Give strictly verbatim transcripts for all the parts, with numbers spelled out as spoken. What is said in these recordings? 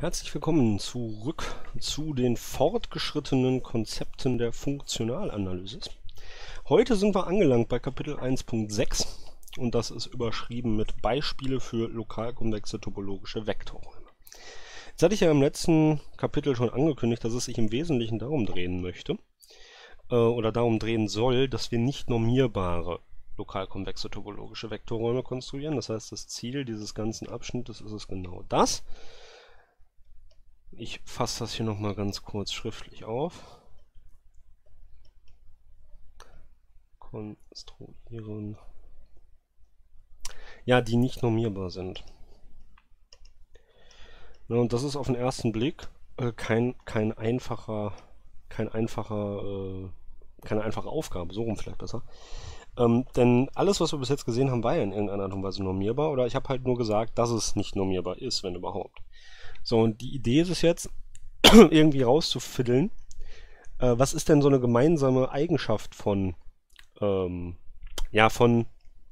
Herzlich willkommen zurück zu den fortgeschrittenen Konzepten der Funktionalanalysis. Heute sind wir angelangt bei Kapitel eins Punkt sechs und das ist überschrieben mit Beispiele für lokalkonvexe topologische Vektorräume. Jetzt hatte ich ja im letzten Kapitel schon angekündigt, dass es sich im Wesentlichen darum drehen möchte äh, oder darum drehen soll, dass wir nicht normierbare lokalkonvexe topologische Vektorräume konstruieren. Das heißt, das Ziel dieses ganzen Abschnittes ist es genau das. Ich fasse das hier nochmal ganz kurz schriftlich auf. Konstruieren. Ja, die nicht normierbar sind. Ja, und das ist auf den ersten Blick äh, kein, kein einfacher, kein einfacher, äh, keine einfache Aufgabe, so rum vielleicht besser. Ähm, denn alles, was wir bis jetzt gesehen haben, war ja in irgendeiner Art und Weise normierbar. Oder ich habe halt nur gesagt, dass es nicht normierbar ist, wenn überhaupt. So, und die Idee ist es jetzt, irgendwie rauszufiddeln, äh, was ist denn so eine gemeinsame Eigenschaft von, ähm, ja, von,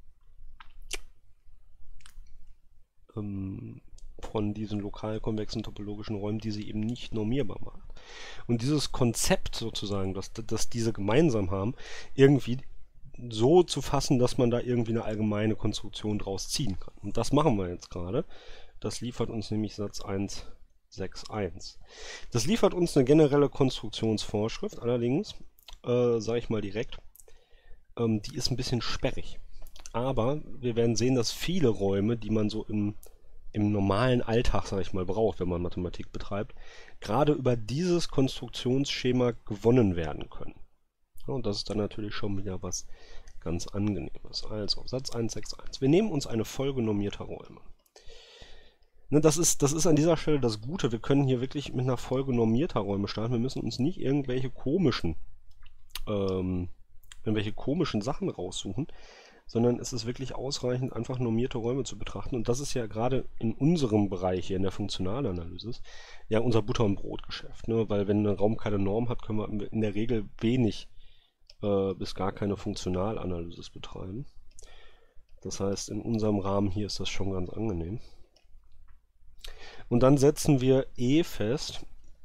ähm, von diesen lokal-konvexen topologischen Räumen, die sie eben nicht normierbar machen. Und dieses Konzept sozusagen, dass, dass diese gemeinsam haben, irgendwie so zu fassen, dass man da irgendwie eine allgemeine Konstruktion draus ziehen kann. Und das machen wir jetzt gerade. Das liefert uns nämlich Satz eins Punkt sechs Punkt eins. Das liefert uns eine generelle Konstruktionsvorschrift, allerdings, äh, sage ich mal direkt, ähm, die ist ein bisschen sperrig. Aber wir werden sehen, dass viele Räume, die man so im, im normalen Alltag, sage ich mal, braucht, wenn man Mathematik betreibt, gerade über dieses Konstruktionsschema gewonnen werden können. Ja, und das ist dann natürlich schon wieder was ganz Angenehmes. Also, Satz eins Punkt sechs Punkt eins. Wir nehmen uns eine Folge normierter Räume. Ne, das ist, das ist an dieser Stelle das Gute. Wir können hier wirklich mit einer Folge normierter Räume starten. Wir müssen uns nicht irgendwelche komischen, ähm, irgendwelche komischen Sachen raussuchen, sondern es ist wirklich ausreichend, einfach normierte Räume zu betrachten. Und das ist ja gerade in unserem Bereich hier in der Funktionalanalyse ja unser Butter- und Brotgeschäft. Ne? Weil wenn ein Raum keine Norm hat, können wir in der Regel wenig äh, bis gar keine Funktionalanalyse betreiben. Das heißt, in unserem Rahmen hier ist das schon ganz angenehm. Und dann setzen wir E fest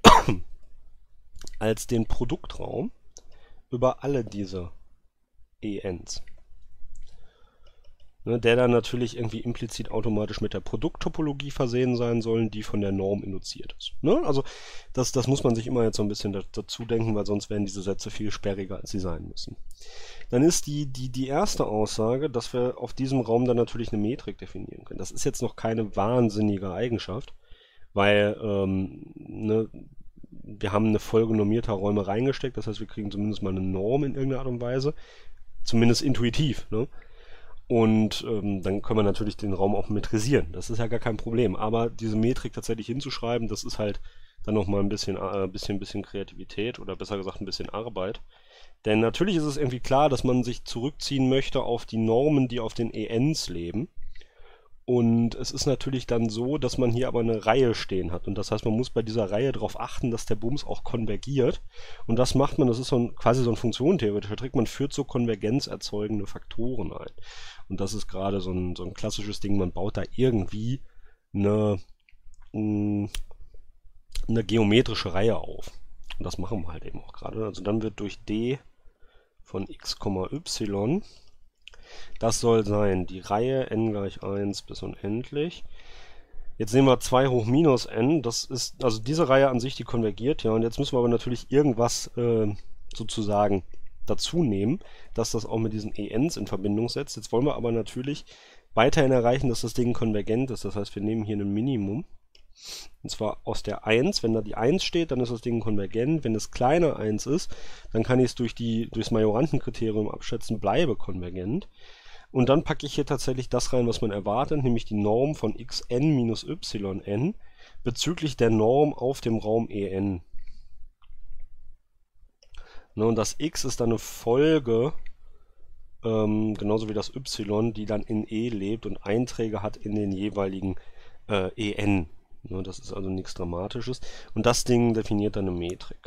als den Produktraum über alle diese E Ns. Ne, der dann natürlich irgendwie implizit automatisch mit der Produkttopologie versehen sein soll, die von der Norm induziert ist. Ne? Also das, das muss man sich immer jetzt so ein bisschen da, dazu denken, weil sonst werden diese Sätze viel sperriger, als sie sein müssen. Dann ist die, die, die erste Aussage, dass wir auf diesem Raum dann natürlich eine Metrik definieren können. Das ist jetzt noch keine wahnsinnige Eigenschaft, weil ähm, ne, wir haben eine Folge normierter Räume reingesteckt, das heißt, wir kriegen zumindest mal eine Norm in irgendeiner Art und Weise, zumindest intuitiv. Ne? Und ähm, dann können wir natürlich den Raum auch metrisieren, das ist ja gar kein Problem. Aber diese Metrik tatsächlich hinzuschreiben, das ist halt dann nochmal ein bisschen, äh, bisschen, bisschen Kreativität oder besser gesagt ein bisschen Arbeit. Denn natürlich ist es irgendwie klar, dass man sich zurückziehen möchte auf die Normen, die auf den E Ns leben. Und es ist natürlich dann so, dass man hier aber eine Reihe stehen hat. Und das heißt, man muss bei dieser Reihe darauf achten, dass der Bums auch konvergiert. Und das macht man, das ist so ein, quasi so ein funktionentheoretischer Trick, man führt so konvergenzerzeugende Faktoren ein. Und das ist gerade so ein, so ein klassisches Ding, man baut da irgendwie eine, eine geometrische Reihe auf. Und das machen wir halt eben auch gerade. Also dann wird durch d von x, y, das soll sein die Reihe n gleich eins bis unendlich. Jetzt sehen wir zwei hoch minus n, das ist, also diese Reihe an sich, die konvergiert, ja, und jetzt müssen wir aber natürlich irgendwas äh, sozusagen dazu nehmen, dass das auch mit diesen E Ns in Verbindung setzt. Jetzt wollen wir aber natürlich weiterhin erreichen, dass das Ding konvergent ist, das heißt, wir nehmen hier ein Minimum. Und zwar aus der eins, wenn da die eins steht, dann ist das Ding konvergent. Wenn es kleiner eins ist, dann kann ich es durch die, durchs Majorantenkriterium abschätzen, bleibe konvergent. Und dann packe ich hier tatsächlich das rein, was man erwartet, nämlich die Norm von xn minus yn bezüglich der Norm auf dem Raum En. Ne, und das x ist dann eine Folge, ähm, genauso wie das y, die dann in E lebt und Einträge hat in den jeweiligen äh, En. Ne, das ist also nichts Dramatisches. Und das Ding definiert dann eine Metrik.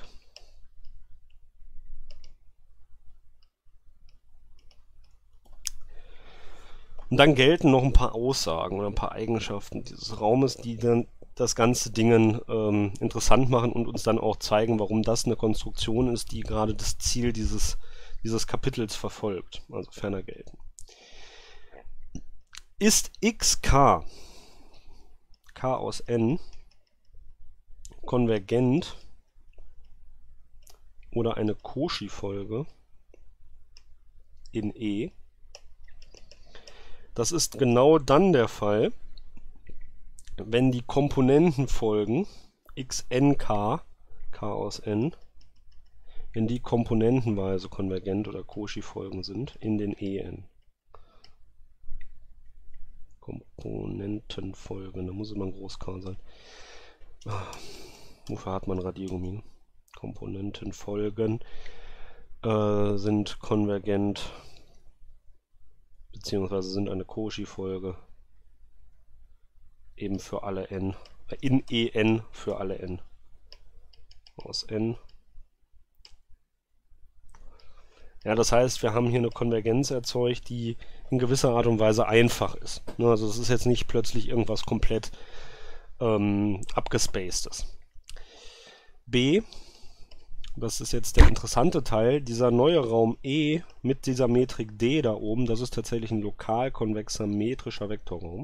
Und dann gelten noch ein paar Aussagen oder ein paar Eigenschaften dieses Raumes, die dann das ganze Ding ähm, interessant machen und uns dann auch zeigen, warum das eine Konstruktion ist, die gerade das Ziel dieses, dieses Kapitels verfolgt, also ferner gelten. Ist xk, k aus n, konvergent oder eine Cauchy-Folge in E? Das ist genau dann der Fall, wenn die Komponentenfolgen xnk, k aus n, wenn die komponentenweise konvergent oder Cauchy-Folgen sind in den En. Komponentenfolgen, da muss immer ein Groß-K sein. Ah, wofür hat man Radiergummi? Komponentenfolgen äh, sind konvergent beziehungsweise sind eine Cauchy-Folge eben für alle n, in En für alle n. Aus n. Ja, das heißt, wir haben hier eine Konvergenz erzeugt, die in gewisser Art und Weise einfach ist. Also es ist jetzt nicht plötzlich irgendwas komplett ähm, abgespacedes. B, das ist jetzt der interessante Teil, dieser neue Raum E mit dieser Metrik D da oben, das ist tatsächlich ein lokal konvexer metrischer Vektorraum.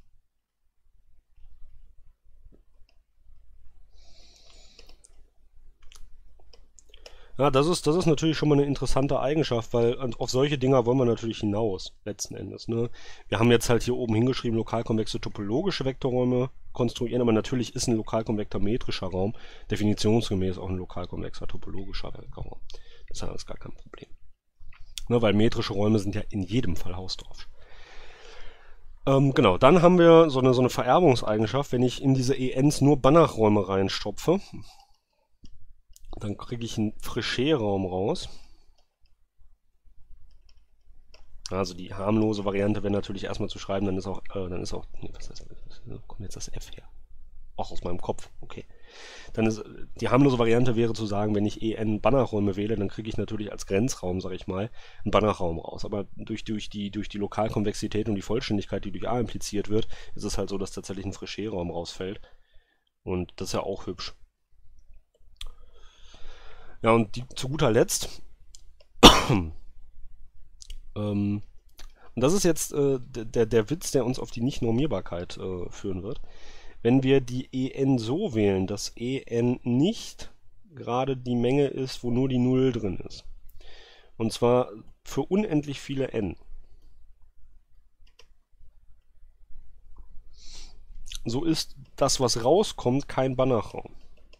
Ja, das ist, das ist natürlich schon mal eine interessante Eigenschaft, weil auf solche Dinger wollen wir natürlich hinaus, letzten Endes. Ne? Wir haben jetzt halt hier oben hingeschrieben, lokalkonvexe topologische Vektorräume konstruieren, aber natürlich ist ein lokalkonvekter metrischer Raum definitionsgemäß auch ein lokalkonvexer topologischer Vektorraum. Das ist alles gar kein Problem. Ne, weil metrische Räume sind ja in jedem Fall Hausdorff. Ähm, genau, dann haben wir so eine, so eine Vererbungseigenschaft, wenn ich in diese Ens nur Banachräume reinstopfe. Dann kriege ich einen Frichet-Raum raus. Also die harmlose Variante wäre natürlich erstmal zu schreiben, dann ist auch, äh, dann ist auch, nee, was heißt, wo kommt jetzt das F her? Auch aus meinem Kopf, okay. Dann ist, die harmlose Variante wäre zu sagen, wenn ich En Banachräume wähle, dann kriege ich natürlich als Grenzraum, sage ich mal, einen Banachraum raus. Aber durch, durch, die, durch die Lokalkonvexität und die Vollständigkeit, die durch A impliziert wird, ist es halt so, dass tatsächlich ein Frichet-Raum rausfällt. Und das ist ja auch hübsch. Ja, und die, zu guter Letzt, ähm, und das ist jetzt äh, der, der Witz, der uns auf die Nicht-Normierbarkeit äh, führen wird. Wenn wir die En so wählen, dass En nicht gerade die Menge ist, wo nur die Null drin ist. Und zwar für unendlich viele n. So ist das, was rauskommt, kein Banachraum.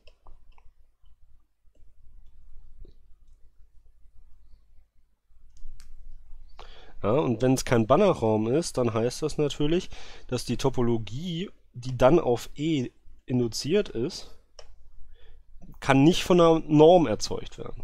Ja, und wenn es kein Banachraum ist, dann heißt das natürlich, dass die Topologie, die dann auf E induziert ist, kann nicht von einer Norm erzeugt werden.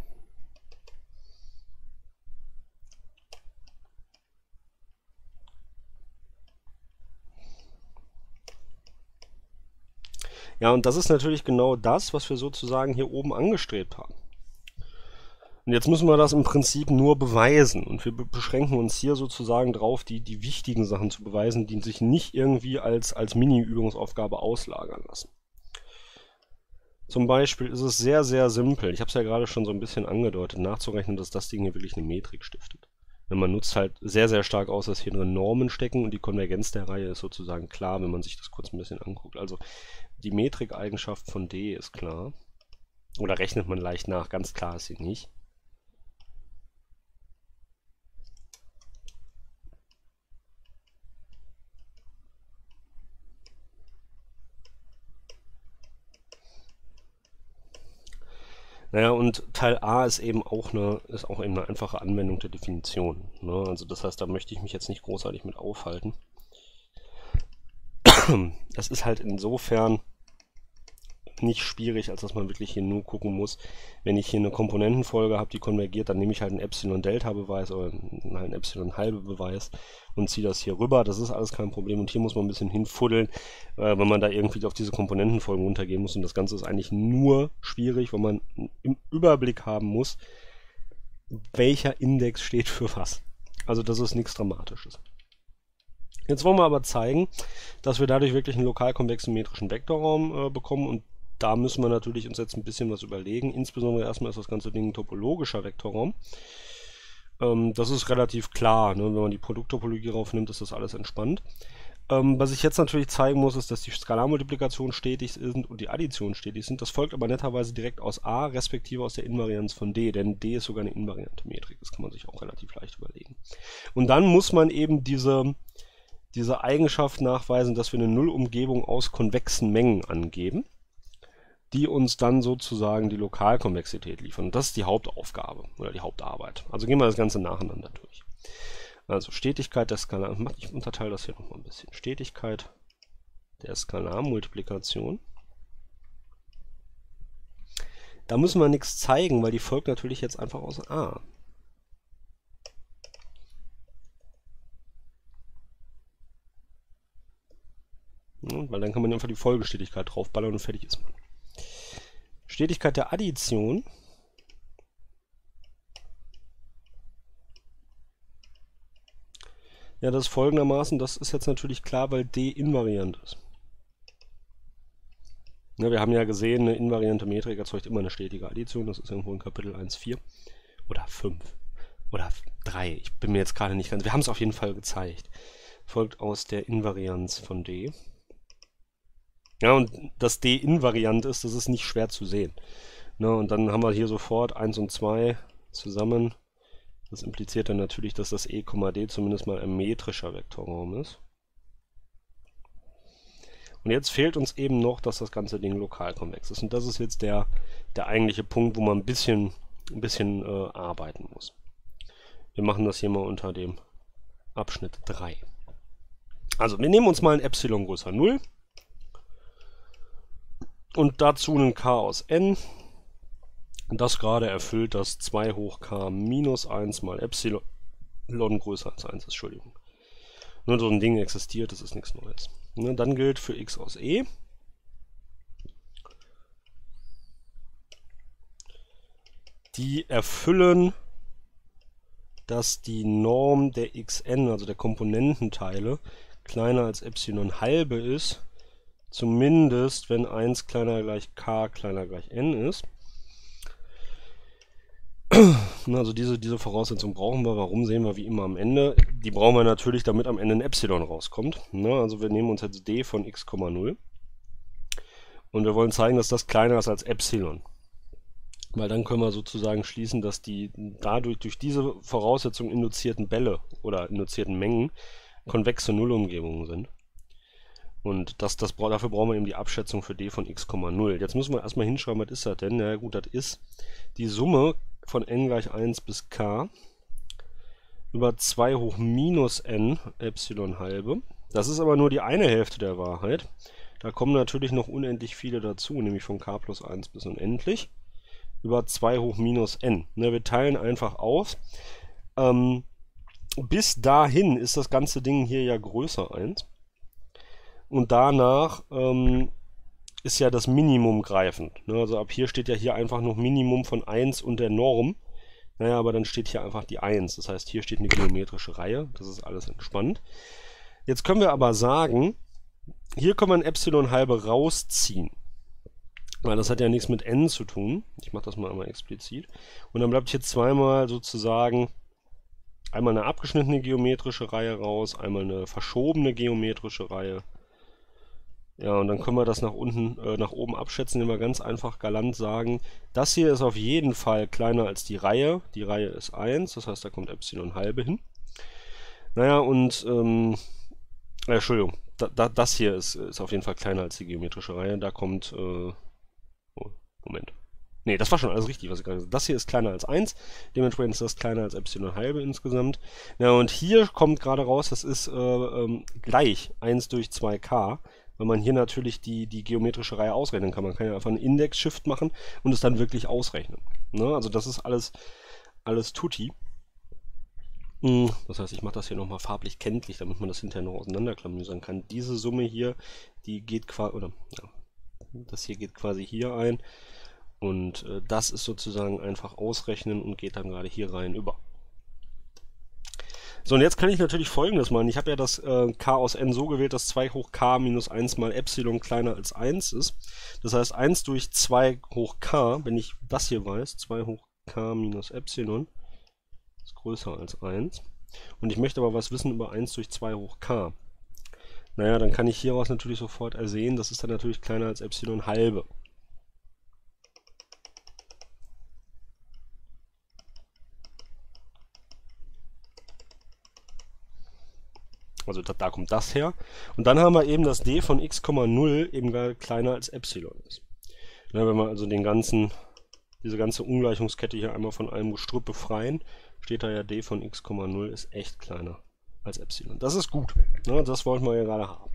Ja, und das ist natürlich genau das, was wir sozusagen hier oben angestrebt haben. Und jetzt müssen wir das im Prinzip nur beweisen. Und wir beschränken uns hier sozusagen drauf, die, die wichtigen Sachen zu beweisen, die sich nicht irgendwie als, als Mini-Übungsaufgabe auslagern lassen. Zum Beispiel ist es sehr, sehr simpel. Ich habe es ja gerade schon so ein bisschen angedeutet, nachzurechnen, dass das Ding hier wirklich eine Metrik stiftet. Denn man nutzt halt sehr, sehr stark aus, dass hier drin Normen stecken und die Konvergenz der Reihe ist sozusagen klar, wenn man sich das kurz ein bisschen anguckt. Also die Metrikeigenschaft von D ist klar. Oder rechnet man leicht nach, ganz klar ist sie nicht. Naja, und Teil A ist eben auch eine, ist auch eben eine einfache Anwendung der Definition. Ne? Also das heißt, da möchte ich mich jetzt nicht großartig mit aufhalten. Das ist halt insofern nicht schwierig, als dass man wirklich hier nur gucken muss, wenn ich hier eine Komponentenfolge habe, die konvergiert, dann nehme ich halt einen Epsilon-Delta-Beweis oder einen, einen Epsilon-Halbe-Beweis und ziehe das hier rüber. Das ist alles kein Problem und hier muss man ein bisschen hinfuddeln, äh, wenn man da irgendwie auf diese Komponentenfolgen runtergehen muss und das Ganze ist eigentlich nur schwierig, weil man im Überblick haben muss, welcher Index steht für was. Also das ist nichts Dramatisches. Jetzt wollen wir aber zeigen, dass wir dadurch wirklich einen lokalkonvexen metrischen Vektorraum äh, bekommen, und da müssen wir natürlich uns jetzt ein bisschen was überlegen. Insbesondere erstmal ist das ganze Ding ein topologischer Vektorraum. Ähm, das ist relativ klar, ne? Wenn man die Produkttopologie raufnimmt, ist das alles entspannt. Ähm, was ich jetzt natürlich zeigen muss, ist, dass die Skalarmultiplikationen stetig sind und die Additionen stetig sind. Das folgt aber netterweise direkt aus A, respektive aus der Invarianz von D, denn D ist sogar eine invariante Metrik. Das kann man sich auch relativ leicht überlegen. Und dann muss man eben diese, diese Eigenschaft nachweisen, dass wir eine Nullumgebung aus konvexen Mengen angeben, die uns dann sozusagen die Lokalkonvexität liefern. Und das ist die Hauptaufgabe oder die Hauptarbeit. Also gehen wir das Ganze nacheinander durch. Also Stetigkeit der Skalar, ich unterteile das hier nochmal ein bisschen. Stetigkeit der Skalarmultiplikation. Da müssen wir nichts zeigen, weil die folgt natürlich jetzt einfach aus A. Ja, weil dann kann man einfach die Folgestetigkeit draufballern und fertig ist man. Stetigkeit der Addition. Ja, das ist folgendermaßen, das ist jetzt natürlich klar, weil D invariant ist. Ja, wir haben ja gesehen, eine invariante Metrik erzeugt immer eine stetige Addition, das ist irgendwo in Kapitel eins Punkt vier oder fünf oder drei, ich bin mir jetzt gerade nicht ganz, wir haben es auf jeden Fall gezeigt. Folgt aus der Invarianz von D. Ja, und dass D invariant ist, das ist nicht schwer zu sehen. Ne, und dann haben wir hier sofort eins und zwei zusammen. Das impliziert dann natürlich, dass das E, D zumindest mal ein metrischer Vektorraum ist. Und jetzt fehlt uns eben noch, dass das ganze Ding lokalkonvex ist. Und das ist jetzt der, der eigentliche Punkt, wo man ein bisschen, ein bisschen äh, arbeiten muss. Wir machen das hier mal unter dem Abschnitt drei. Also wir nehmen uns mal ein Epsilon größer null. Und dazu einen K aus n. Das gerade erfüllt das zwei hoch k minus eins mal Epsilon größer als eins ist, Entschuldigung. Nur so ein Ding existiert, das ist nichts Neues. Ne, dann gilt für x aus e. Die erfüllen, dass die Norm der xn, also der Komponententeile, kleiner als Epsilon halbe ist. Zumindest, wenn eins kleiner gleich k kleiner gleich n ist. Also diese, diese Voraussetzung brauchen wir. Warum, sehen wir wie immer am Ende. Die brauchen wir natürlich, damit am Ende ein Epsilon rauskommt. Also wir nehmen uns jetzt d von x, null. Und wir wollen zeigen, dass das kleiner ist als Epsilon. Weil dann können wir sozusagen schließen, dass die dadurch durch diese Voraussetzung induzierten Bälle oder induzierten Mengen konvexe Nullumgebungen sind. Und das, das, dafür brauchen wir eben die Abschätzung für d von x, null. Jetzt müssen wir erstmal hinschreiben, was ist das denn? Na ja, gut, das ist die Summe von n gleich eins bis k über zwei hoch minus n Epsilon halbe. Das ist aber nur die eine Hälfte der Wahrheit. Da kommen natürlich noch unendlich viele dazu, nämlich von k plus eins bis unendlich über zwei hoch minus n. Ne, wir teilen einfach auf. Ähm, bis dahin ist das ganze Ding hier ja größer eins. Und danach ähm, ist ja das Minimum greifend. Ne? Also ab hier steht ja hier einfach noch Minimum von eins und der Norm. Naja, aber dann steht hier einfach die eins. Das heißt, hier steht eine geometrische Reihe. Das ist alles entspannt. Jetzt können wir aber sagen, hier können wir ein Epsilon halbe rausziehen. Weil das hat ja nichts mit n zu tun. Ich mache das mal einmal explizit. Und dann bleibt hier zweimal sozusagen einmal eine abgeschnittene geometrische Reihe raus, einmal eine verschobene geometrische Reihe. Ja, und dann können wir das nach unten, äh, nach oben abschätzen, indem wir ganz einfach galant sagen, das hier ist auf jeden Fall kleiner als die Reihe. Die Reihe ist eins, das heißt, da kommt Epsilon halbe hin. Naja, und, ähm, äh, Entschuldigung, da, da, das hier ist, ist auf jeden Fall kleiner als die geometrische Reihe. Da kommt, äh, oh, Moment. Ne, das war schon alles richtig, was ich gerade gesagt habe. Das hier ist kleiner als eins, dementsprechend ist das kleiner als Epsilon halbe insgesamt. Ja, und hier kommt gerade raus, das ist äh, ähm, gleich eins durch zwei k. Weil man hier natürlich die, die geometrische Reihe ausrechnen kann. Man kann ja einfach einen Index-Shift machen und es dann wirklich ausrechnen. Ne? Also das ist alles, alles tutti. Das heißt, ich mache das hier nochmal farblich kenntlich, damit man das hinterher noch auseinanderklamüsern kann. Diese Summe hier, die geht quasi, oder ja, das hier geht quasi hier ein. Und äh, das ist sozusagen einfach ausrechnen und geht dann gerade hier rein über. So, und jetzt kann ich natürlich Folgendes machen. Ich habe ja das äh, k aus n so gewählt, dass zwei hoch k minus eins mal Epsilon kleiner als eins ist. Das heißt, eins durch zwei hoch k, wenn ich das hier weiß, zwei hoch k minus Epsilon, ist größer als eins. Und ich möchte aber was wissen über eins durch zwei hoch k. Naja, dann kann ich hieraus natürlich sofort ersehen, das ist dann natürlich kleiner als Epsilon halbe. Also da, da kommt das her. Und dann haben wir eben, dass d von x, null eben kleiner als Epsilon ist. Ja, wenn wir also den ganzen, diese ganze Ungleichungskette hier einmal von einem Gestrüpp befreien, steht da ja d von x, null ist echt kleiner als Epsilon. Das ist gut. Ja, das wollten wir ja gerade haben.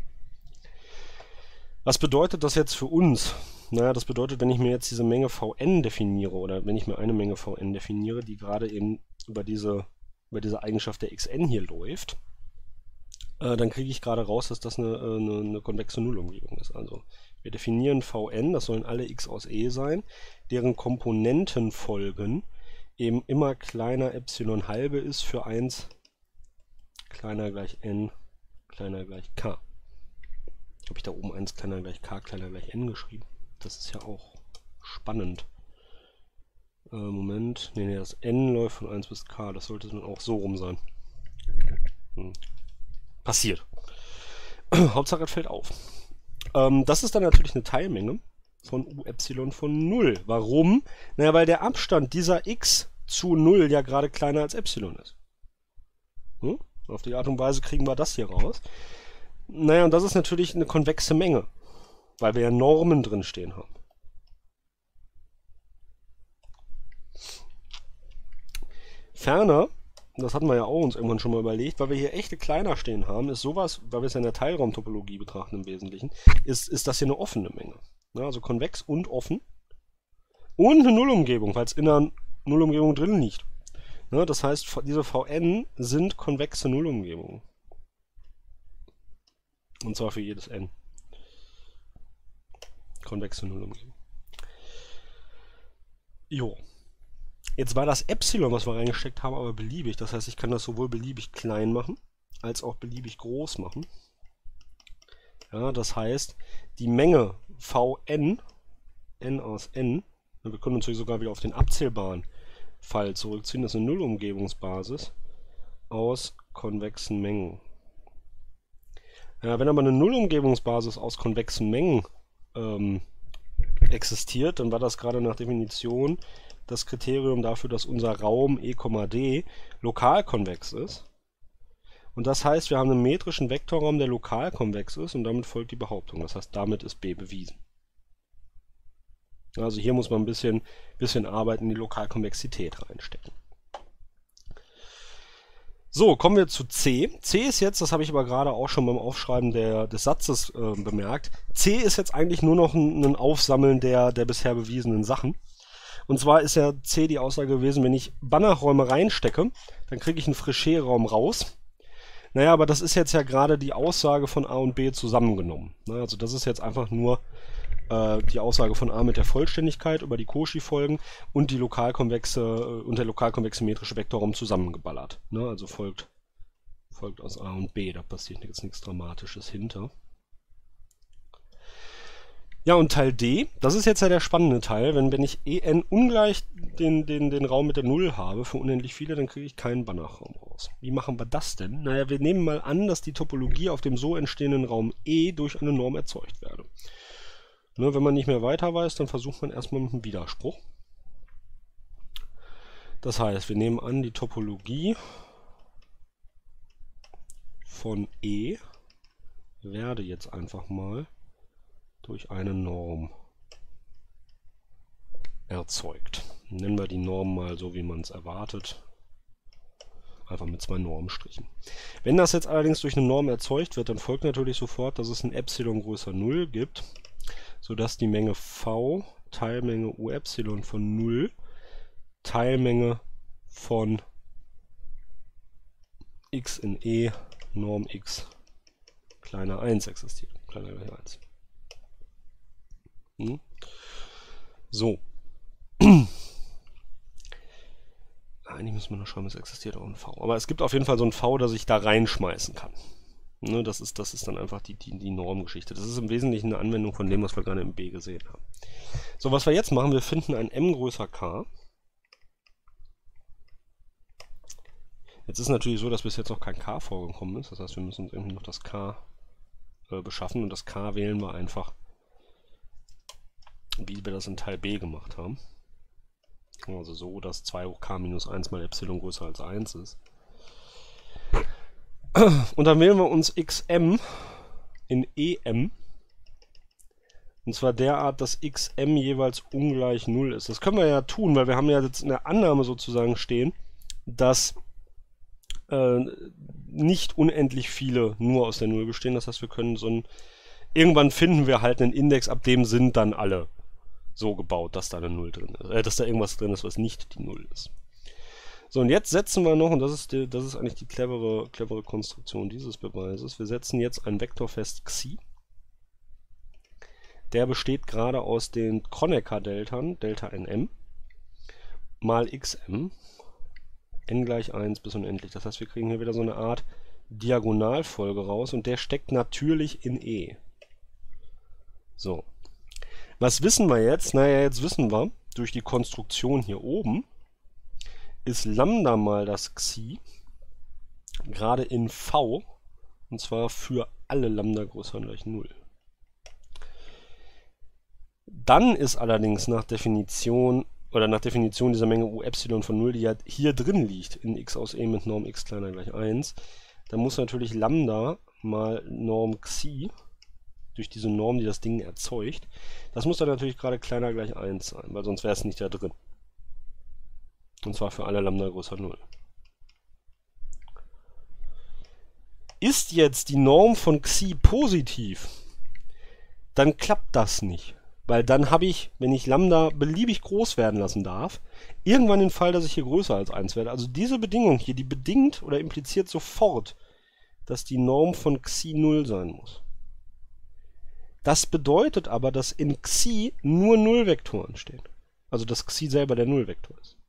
Was bedeutet das jetzt für uns? Naja, das bedeutet, wenn ich mir jetzt diese Menge Vn definiere, oder wenn ich mir eine Menge Vn definiere, die gerade eben über diese, über diese Eigenschaft der xn hier läuft, äh, dann kriege ich gerade raus, dass das eine, eine, eine konvexe Nullumgebung ist. Also wir definieren Vn, das sollen alle x aus e sein, deren Komponentenfolgen eben immer kleiner Epsilon halbe ist für eins kleiner gleich n kleiner gleich k. Habe ich da oben eins kleiner gleich k kleiner gleich n geschrieben? Das ist ja auch spannend. Äh, Moment, nee, nee, das n läuft von eins bis k, das sollte dann auch so rum sein. Hm. Passiert. Hauptsache es fällt auf. Ähm, das ist dann natürlich eine Teilmenge von u Epsilon von null. Warum? Naja, weil der Abstand dieser x zu null ja gerade kleiner als Epsilon ist. Hm? Auf die Art und Weise kriegen wir das hier raus. Naja, und das ist natürlich eine konvexe Menge, weil wir ja Normen drin stehen haben. Ferner, das hatten wir ja auch uns irgendwann schon mal überlegt, weil wir hier echte Kleiner stehen haben, ist sowas, weil wir es ja in der Teilraumtopologie betrachten im Wesentlichen, ist, ist das hier eine offene Menge. Ja, also konvex und offen. Und eine Nullumgebung, weil es in einer Nullumgebung drin liegt. Ja, das heißt, diese Vn sind konvexe Nullumgebungen. Und zwar für jedes n. Konvexe Nullumgebung. Jo. Jetzt war das Epsilon, was wir reingesteckt haben, aber beliebig. Das heißt, ich kann das sowohl beliebig klein machen, als auch beliebig groß machen. Ja, das heißt, die Menge Vn, n aus n, wir können uns hier sogar wieder auf den abzählbaren Fall zurückziehen, das ist eine Nullumgebungsbasis aus konvexen Mengen. Ja, wenn aber eine Nullumgebungsbasis aus konvexen Mengen ähm, existiert, dann war das gerade nach Definition das Kriterium dafür, dass unser Raum E, D lokalkonvex ist. Und das heißt, wir haben einen metrischen Vektorraum, der lokalkonvex ist, und damit folgt die Behauptung. Das heißt, damit ist B bewiesen. Also hier muss man ein bisschen, bisschen Arbeit in die Lokalkonvexität reinstecken. So, kommen wir zu C. C ist jetzt, das habe ich aber gerade auch schon beim Aufschreiben der, des Satzes äh, bemerkt, C ist jetzt eigentlich nur noch ein, ein Aufsammeln der, der bisher bewiesenen Sachen. Und zwar ist ja C die Aussage gewesen, wenn ich Banachräume reinstecke, dann kriege ich einen Frichet-Raum raus. Naja, aber das ist jetzt ja gerade die Aussage von A und B zusammengenommen. Also das ist jetzt einfach nur äh, die Aussage von A mit der Vollständigkeit über die Cauchy-Folgen und die lokalkonvexe äh, und der lokalkonvexe metrische Vektorraum zusammengeballert. Ne? Also folgt, folgt aus A und B, da passiert jetzt nichts Dramatisches hinter. Ja, und Teil D, das ist jetzt ja der spannende Teil. Wenn, wenn ich En ungleich den, den, den Raum mit der Null habe für unendlich viele, dann kriege ich keinen Banachraum raus. Wie machen wir das denn? Naja, wir nehmen mal an, dass die Topologie auf dem so entstehenden Raum E durch eine Norm erzeugt werde. Ne, wenn man nicht mehr weiter weiß, dann versucht man erstmal mit einem Widerspruch. Das heißt, wir nehmen an, die Topologie von E werde jetzt einfach mal durch eine Norm erzeugt. Nennen wir die Norm mal so, wie man es erwartet. Einfach mit zwei Normstrichen. Wenn das jetzt allerdings durch eine Norm erzeugt wird, dann folgt natürlich sofort, dass es ein Epsilon größer null gibt, sodass die Menge V, Teilmenge U Epsilon von null, Teilmenge von x in E, Norm x kleiner eins existiert. Kleiner gleich eins. So. eigentlich müssen wir noch schauen, es existiert auch ein V. Aber es gibt auf jeden Fall so ein V, das ich da reinschmeißen kann. Ne, das ist, das ist dann einfach die, die, die Normgeschichte. Das ist im Wesentlichen eine Anwendung von dem, was wir gerade im B gesehen haben. So, was wir jetzt machen, wir finden ein m größer k. Jetzt ist natürlich so, dass bis jetzt noch kein k vorgekommen ist. Das heißt, wir müssen uns irgendwie noch das k äh, beschaffen. Und das k wählen wir einfach, wie wir das in Teil B gemacht haben. Also so, dass zwei hoch k minus eins mal Epsilon größer als eins ist. Und dann wählen wir uns xm in em. Und zwar derart, dass xm jeweils ungleich null ist. Das können wir ja tun, weil wir haben ja jetzt in der Annahme sozusagen stehen, dass äh, nicht unendlich viele nur aus der Null bestehen. Das heißt, wir können so ein... Irgendwann finden wir halt einen Index, ab dem sind dann alle so gebaut, dass da eine Null drin ist. Äh, dass da irgendwas drin ist, was nicht die Null ist. So, und jetzt setzen wir noch, und das ist, die, das ist eigentlich die clevere, clevere Konstruktion dieses Beweises, wir setzen jetzt einen Vektor fest xi. Der besteht gerade aus den Kronecker-Deltern, Delta nm, mal xm, n gleich eins bis unendlich. Das heißt, wir kriegen hier wieder so eine Art Diagonalfolge raus, und der steckt natürlich in E. So. Was wissen wir jetzt? Naja, jetzt wissen wir, durch die Konstruktion hier oben, ist Lambda mal das Xi gerade in V, und zwar für alle Lambda größer gleich null. Dann ist allerdings nach Definition, oder nach Definition dieser Menge U Epsilon von null, die ja hier drin liegt, in x aus e mit Norm x kleiner gleich eins, dann muss natürlich Lambda mal Norm Xi, durch diese Norm, die das Ding erzeugt, das muss dann natürlich gerade kleiner gleich eins sein, weil sonst wäre es nicht da drin. Und zwar für alle Lambda größer null. Ist jetzt die Norm von Xi positiv, dann klappt das nicht. Weil dann habe ich, wenn ich Lambda beliebig groß werden lassen darf, irgendwann den Fall, dass ich hier größer als eins werde. Also diese Bedingung hier, die bedingt oder impliziert sofort, dass die Norm von Xi null sein muss. Das bedeutet aber, dass in Xi nur Nullvektoren stehen. Also dass Xi selber der Nullvektor ist.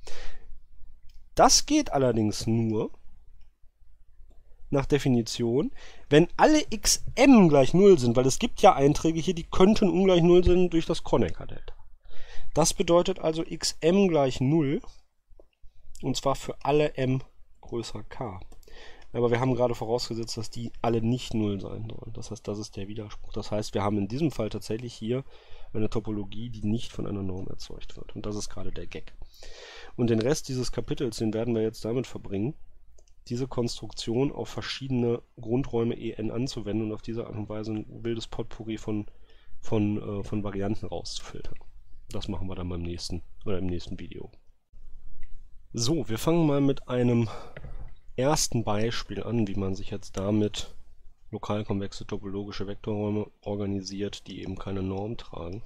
Das geht allerdings nur, nach Definition, wenn alle xm gleich null sind, weil es gibt ja Einträge hier, die könnten ungleich null sind durch das Kronecker-Delta. Das bedeutet also xm gleich null, und zwar für alle m größer k. Aber wir haben gerade vorausgesetzt, dass die alle nicht null sein sollen. Das heißt, das ist der Widerspruch. Das heißt, wir haben in diesem Fall tatsächlich hier eine Topologie, die nicht von einer Norm erzeugt wird. Und das ist gerade der Gag. Und den Rest dieses Kapitels, den werden wir jetzt damit verbringen, diese Konstruktion auf verschiedene Grundräume En anzuwenden und auf diese Art und Weise ein wildes Potpourri von, von, äh, von Varianten rauszufiltern. Das machen wir dann beim nächsten oder im nächsten Video. So, wir fangen mal mit einem ersten Beispiel an, wie man sich jetzt damit lokalkonvexe topologische Vektorräume organisiert, die eben keine Norm tragen.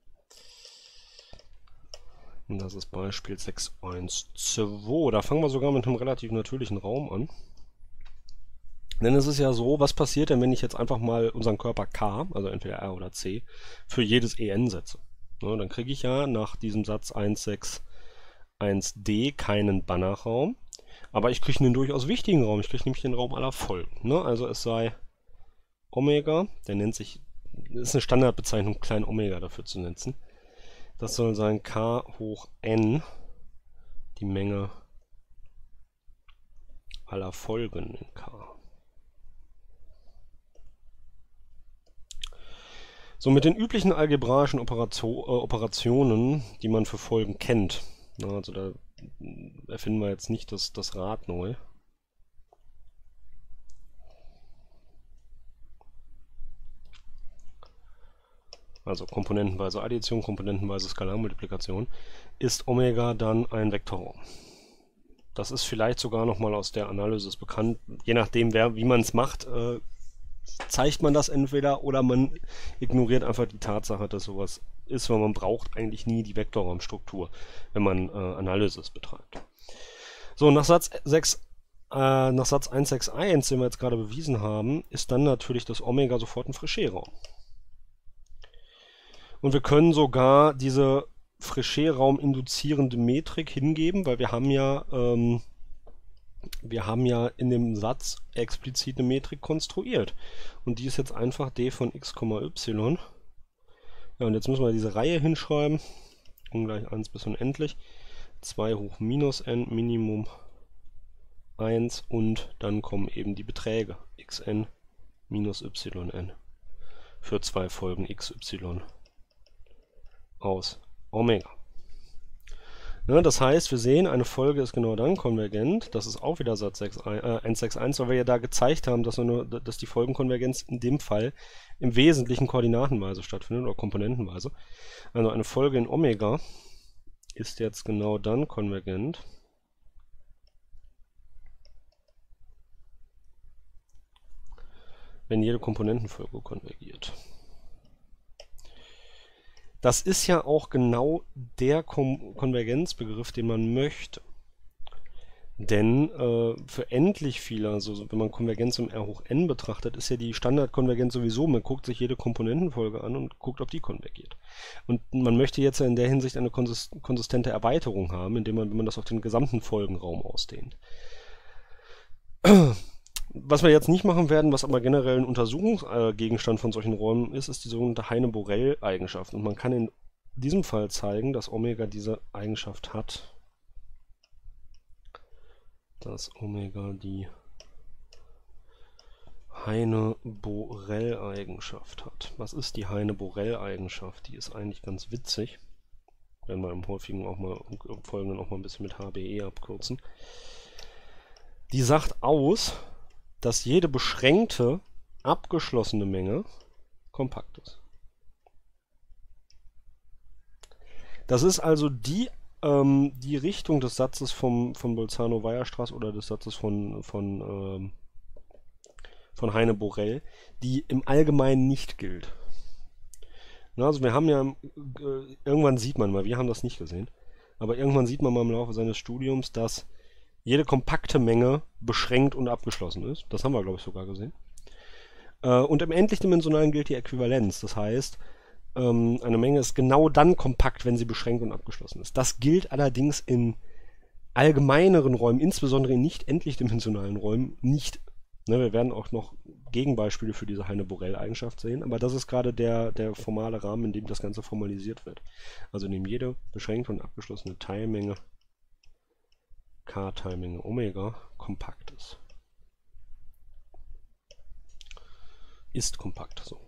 Und das ist Beispiel sechs Punkt eins Punkt zwei. Da fangen wir sogar mit einem relativ natürlichen Raum an. Denn es ist ja so, was passiert denn, wenn ich jetzt einfach mal unseren Körper K, also entweder R oder C, für jedes En setze? Ja, dann kriege ich ja nach diesem Satz eins Punkt sechs Punkt eins d keinen Banachraum, aber ich kriege einen durchaus wichtigen Raum. Ich kriege nämlich den Raum aller Folgen. Ne? Also es sei Omega, der nennt sich, ist eine Standardbezeichnung, klein Omega dafür zu nennen. Das soll sein k hoch n, die Menge aller Folgen in K. So, mit den üblichen algebraischen Operation, äh, Operationen, die man für Folgen kennt, na, also da erfinden wir jetzt nicht das, das Rad neu. Also komponentenweise Addition, komponentenweise Skalarmultiplikation, ist Omega dann ein Vektorraum. Das ist vielleicht sogar nochmal aus der Analysis bekannt. Je nachdem, wer, wie man es macht, äh, zeigt man das entweder oder man ignoriert einfach die Tatsache, dass sowas ist, weil man braucht eigentlich nie die Vektorraumstruktur, wenn man äh, Analysis betreibt. So, nach Satz sechs, äh, nach Satz eins Punkt sechs Punkt eins, den wir jetzt gerade bewiesen haben, ist dann natürlich das Omega sofort ein Fréchet-Raum. Und wir können sogar diese Fréchet-Raum induzierende Metrik hingeben, weil wir haben ja ähm, wir haben ja in dem Satz explizit eine Metrik konstruiert. Und die ist jetzt einfach d von x, y. Ja, und jetzt müssen wir diese Reihe hinschreiben. Ungleich eins bis unendlich. zwei hoch minus n, Minimum eins und dann kommen eben die Beträge xn minus yn für zwei Folgen x, y aus Omega. Ja, das heißt, wir sehen, eine Folge ist genau dann konvergent. Das ist auch wieder Satz eins sechs eins, weil wir ja da gezeigt haben, dass, nur, dass die Folgenkonvergenz in dem Fall im Wesentlichen koordinatenweise stattfindet oder komponentenweise. Also eine Folge in Omega ist jetzt genau dann konvergent, wenn jede Komponentenfolge konvergiert. Das ist ja auch genau der Kon Konvergenzbegriff, den man möchte. Denn äh, für endlich viele, also wenn man Konvergenz im R hoch n betrachtet, ist ja die Standardkonvergenz sowieso, man guckt sich jede Komponentenfolge an und guckt, ob die konvergiert. Und man möchte jetzt ja in der Hinsicht eine konsist konsistente Erweiterung haben, indem man, wenn man das auf den gesamten Folgenraum ausdehnt. Was wir jetzt nicht machen werden, was aber generell ein Untersuchungsgegenstand von solchen Räumen ist, ist die sogenannte Heine-Borel-Eigenschaft. Und man kann in diesem Fall zeigen, dass Omega diese Eigenschaft hat. Dass Omega die Heine-Borel-Eigenschaft hat. Was ist die Heine-Borel-Eigenschaft? Die ist eigentlich ganz witzig. Werden wir im häufigen auch mal im Folgenden auch mal ein bisschen mit H B E abkürzen. Die sagt aus, dass jede beschränkte, abgeschlossene Menge kompakt ist. Das ist also die, ähm, die Richtung des Satzes vom, von Bolzano-Weierstrass oder des Satzes von, von, ähm, von Heine-Borel, die im Allgemeinen nicht gilt. Na, also wir haben ja, äh, irgendwann sieht man mal, wir haben das nicht gesehen, aber irgendwann sieht man mal im Laufe seines Studiums, dass jede kompakte Menge beschränkt und abgeschlossen ist. Das haben wir, glaube ich, sogar gesehen. Äh, und im endlichdimensionalen gilt die Äquivalenz. Das heißt, ähm, eine Menge ist genau dann kompakt, wenn sie beschränkt und abgeschlossen ist. Das gilt allerdings in allgemeineren Räumen, insbesondere in nicht endlichdimensionalen Räumen, nicht. Ne, wir werden auch noch Gegenbeispiele für diese Heine-Borel-Eigenschaft sehen, aber das ist gerade der, der formale Rahmen, in dem das Ganze formalisiert wird. Also in dem jede beschränkte und abgeschlossene Teilmenge K-Teilmenge Omega kompakt ist. Ist kompakt, so.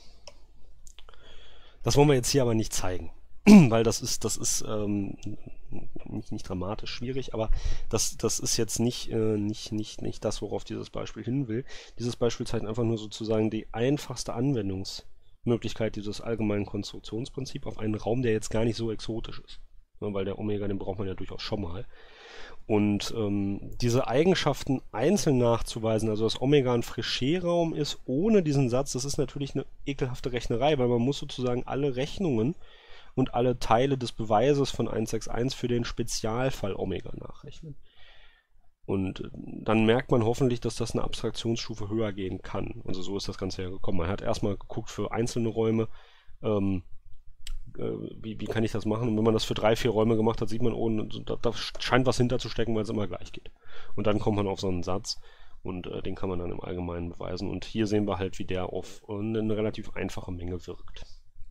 Das wollen wir jetzt hier aber nicht zeigen, weil das ist, das ist ähm, nicht, nicht dramatisch schwierig, aber das, das ist jetzt nicht, äh, nicht, nicht, nicht das, worauf dieses Beispiel hin will. Dieses Beispiel zeigt einfach nur sozusagen die einfachste Anwendungsmöglichkeit dieses allgemeinen Konstruktionsprinzips auf einen Raum, der jetzt gar nicht so exotisch ist. Ja, weil der Omega, den braucht man ja durchaus schon mal. Und ähm, diese Eigenschaften einzeln nachzuweisen, also dass Omega ein Fréchet-Raum ist, ohne diesen Satz, das ist natürlich eine ekelhafte Rechnerei, weil man muss sozusagen alle Rechnungen und alle Teile des Beweises von eins sechs eins für den Spezialfall Omega nachrechnen. Und äh, dann merkt man hoffentlich, dass das eine Abstraktionsstufe höher gehen kann. Also so ist das Ganze ja gekommen. Man hat erstmal geguckt für einzelne Räume, ähm, Wie, wie kann ich das machen? Und wenn man das für drei, vier Räume gemacht hat, sieht man, oh, da, da scheint was hinterzustecken, weil es immer gleich geht. Und dann kommt man auf so einen Satz und äh, den kann man dann im Allgemeinen beweisen. Und hier sehen wir halt, wie der auf eine relativ einfache Menge wirkt.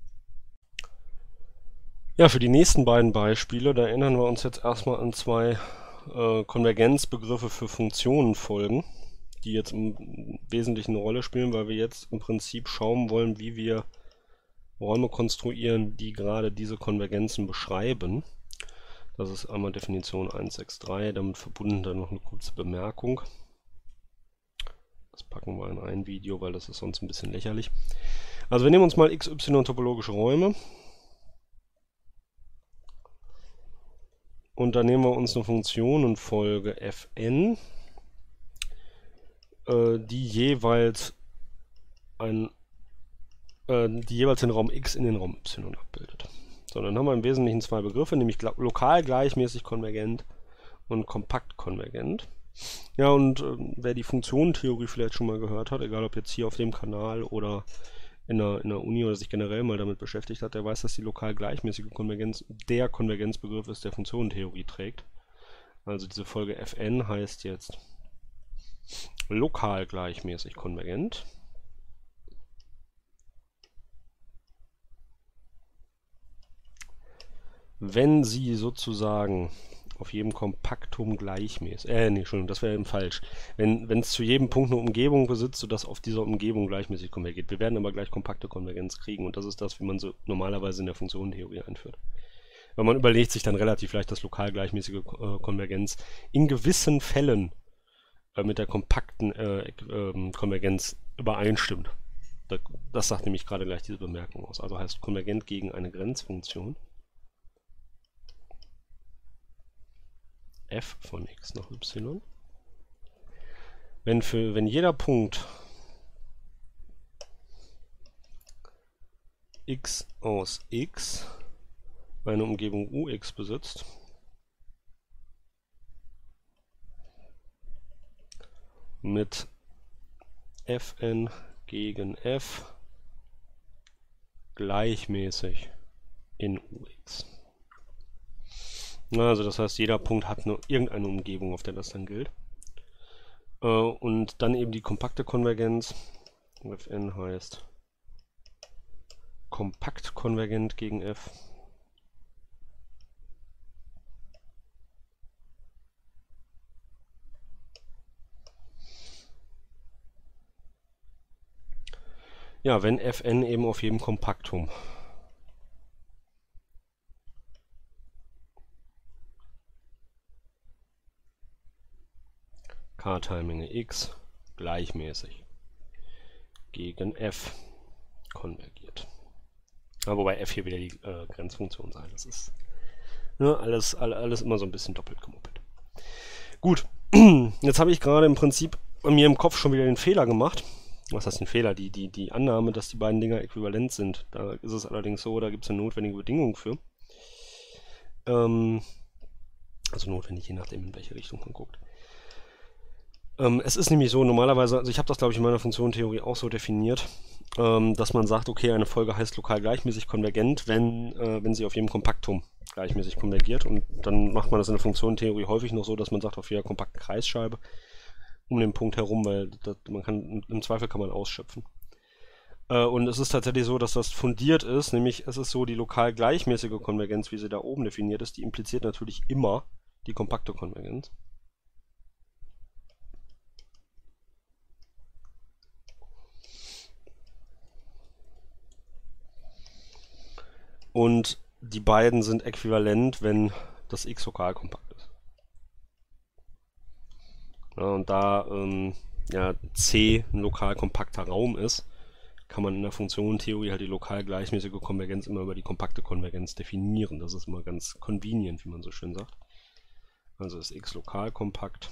Ja, für die nächsten beiden Beispiele, da erinnern wir uns jetzt erstmal an zwei äh, Konvergenzbegriffe für Funktionenfolgen, die jetzt im Wesentlichen eine Rolle spielen, weil wir jetzt im Prinzip schauen wollen, wie wir Räume konstruieren, die gerade diese Konvergenzen beschreiben. Das ist einmal Definition eins sechs drei, damit verbunden dann noch eine kurze Bemerkung. Das packen wir in ein Video, weil das ist sonst ein bisschen lächerlich. Also wir nehmen uns mal X Y topologische Räume. Und dann nehmen wir uns eine Funktionenfolge Fn, äh, die jeweils ein die jeweils den Raum X in den Raum Y abbildet. So, dann haben wir im Wesentlichen zwei Begriffe, nämlich lokal gleichmäßig konvergent und kompakt konvergent. Ja, und äh, wer die Funktionentheorie vielleicht schon mal gehört hat, egal ob jetzt hier auf dem Kanal oder in der, in der Uni oder sich generell mal damit beschäftigt hat, der weiß, dass die lokal gleichmäßige Konvergenz der Konvergenzbegriff ist, der Funktionentheorie trägt. Also diese Folge Fn heißt jetzt lokal gleichmäßig konvergent. Wenn sie sozusagen auf jedem Kompaktum gleichmäßig, äh, nee, Entschuldigung, das wäre eben falsch. Wenn es zu jedem Punkt eine Umgebung besitzt, sodass auf dieser Umgebung gleichmäßig konvergiert. Wir werden aber gleich kompakte Konvergenz kriegen und das ist das, wie man so normalerweise in der Funktionentheorie einführt. Weil man überlegt sich dann relativ leicht, dass lokal gleichmäßige äh, Konvergenz in gewissen Fällen äh, mit der kompakten äh, äh, Konvergenz übereinstimmt. Das, das sagt nämlich gerade gleich diese Bemerkung aus. Also heißt konvergent gegen eine Grenzfunktion. F von x nach y. Wenn, für, wenn jeder Punkt x aus x eine Umgebung ux besitzt, mit Fn gegen f gleichmäßig in ux. Also das heißt, jeder Punkt hat nur irgendeine Umgebung, auf der das dann gilt. Äh, und dann eben die kompakte Konvergenz. Fn heißt kompakt konvergent gegen f. Ja, wenn Fn eben auf jedem Kompaktum K-Teilmenge x gleichmäßig gegen f konvergiert. Ja, wobei f hier wieder die äh, Grenzfunktion sein. Das ist ne, alles, all, alles immer so ein bisschen doppelt gemoppelt. Gut, jetzt habe ich gerade im Prinzip bei mir im Kopf schon wieder den Fehler gemacht. Was heißt ein Fehler? Die, die, die Annahme, dass die beiden Dinger äquivalent sind. Da ist es allerdings so, da gibt es eine notwendige Bedingung für. Ähm, also notwendig, je nachdem, in welche Richtung man guckt. Ähm, es ist nämlich so, normalerweise, also ich habe das glaube ich in meiner Funktionentheorie auch so definiert, ähm, dass man sagt, okay, eine Folge heißt lokal gleichmäßig konvergent, wenn, äh, wenn sie auf jedem Kompaktum gleichmäßig konvergiert. Und dann macht man das in der Funktionentheorie häufig noch so, dass man sagt, auf jeder kompakten Kreisscheibe um den Punkt herum, weil das, man kann, im Zweifel kann man ausschöpfen. Äh, und es ist tatsächlich so, dass das fundiert ist, nämlich es ist so, die lokal gleichmäßige Konvergenz, wie sie da oben definiert ist, die impliziert natürlich immer die kompakte Konvergenz. Und die beiden sind äquivalent, wenn das x lokal kompakt ist. Ja, und da ähm, ja, C ein lokal kompakter Raum ist, kann man in der Funktionentheorie halt die lokal gleichmäßige Konvergenz immer über die kompakte Konvergenz definieren. Das ist immer ganz convenient, wie man so schön sagt. Also ist x lokal kompakt.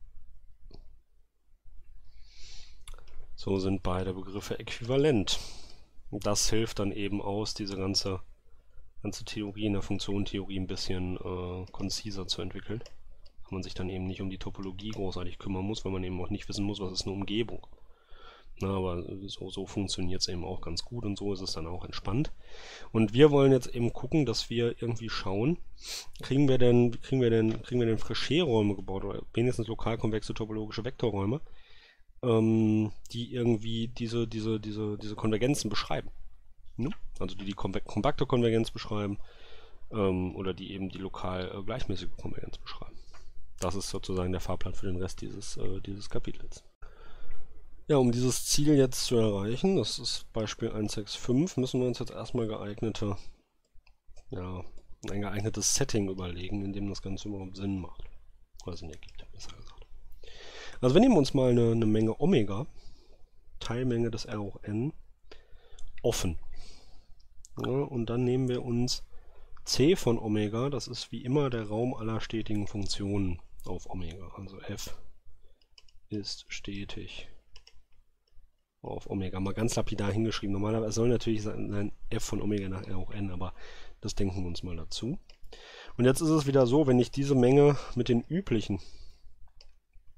So sind beide Begriffe äquivalent. Und das hilft dann eben aus, diese ganze, ganze Theorie in der Funktionentheorie ein bisschen äh, konziser zu entwickeln. Weil man sich dann eben nicht um die Topologie großartig kümmern muss, weil man eben auch nicht wissen muss, was ist eine Umgebung. Na, aber so, so funktioniert es eben auch ganz gut und so ist es dann auch entspannt. Und wir wollen jetzt eben gucken, dass wir irgendwie schauen, kriegen wir denn, kriegen wir denn, kriegen wir denn Fréchet-Räume gebaut oder wenigstens lokal konvexe topologische Vektorräume, ähm, die irgendwie diese, diese, diese, diese Konvergenzen beschreiben. Ne? Also die die kompakte Konvergenz beschreiben ähm, oder die eben die lokal äh, gleichmäßige Konvergenz beschreiben. Das ist sozusagen der Fahrplan für den Rest dieses, äh, dieses Kapitels. Ja, um dieses Ziel jetzt zu erreichen, das ist Beispiel eins Punkt sechs Punkt fünf, müssen wir uns jetzt erstmal geeignete, ja, ein geeignetes Setting überlegen, in dem das Ganze überhaupt Sinn macht. Oder Sinn ergibt, besser gesagt. Also wir nehmen uns mal eine, eine Menge Omega, Teilmenge des R hoch n, offen. Ja, und dann nehmen wir uns C von Omega, das ist wie immer der Raum aller stetigen Funktionen auf Omega. Also f ist stetig auf Omega. Mal ganz lapidar hingeschrieben. Normalerweise soll natürlich sein f von Omega nach R hoch n, aber das denken wir uns mal dazu. Und jetzt ist es wieder so, wenn ich diese Menge mit den üblichen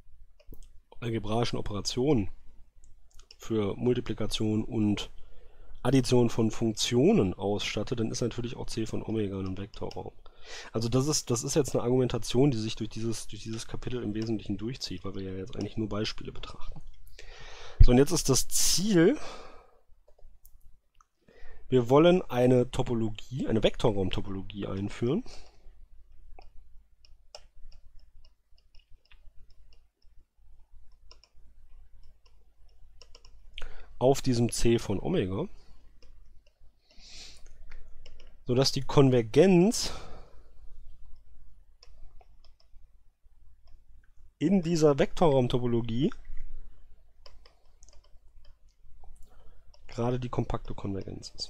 algebraischen Operationen für Multiplikation und Addition von Funktionen ausstattet, dann ist natürlich auch C von Omega ein Vektorraum. Also das ist, das ist jetzt eine Argumentation, die sich durch dieses, durch dieses Kapitel im Wesentlichen durchzieht, weil wir ja jetzt eigentlich nur Beispiele betrachten. So, und jetzt ist das Ziel, wir wollen eine Topologie, eine Vektorraumtopologie einführen. Auf diesem C von Omega, sodass die Konvergenz in dieser Vektorraumtopologie gerade die kompakte Konvergenz ist.